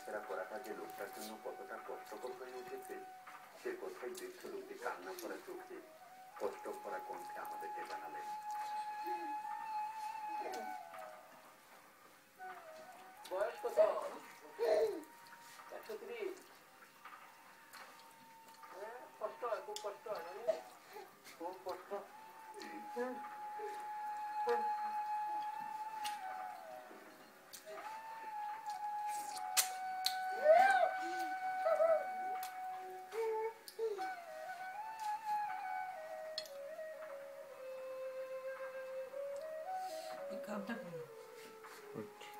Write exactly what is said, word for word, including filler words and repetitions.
চলাফেরা করাটা যে লোকটার জন্য কতটা কষ্টকর হয়ে উঠেছে সে কথাই বৃদ্ধ লোকটি কান্না করা চোখে কষ্ট করা কণ্ঠে আমাদেরকে জানালেন। বয়স কত? একশো ত্রিশ। কষ্ট হয়, খুব কষ্ট হয়, খুব কষ্ট। কামটা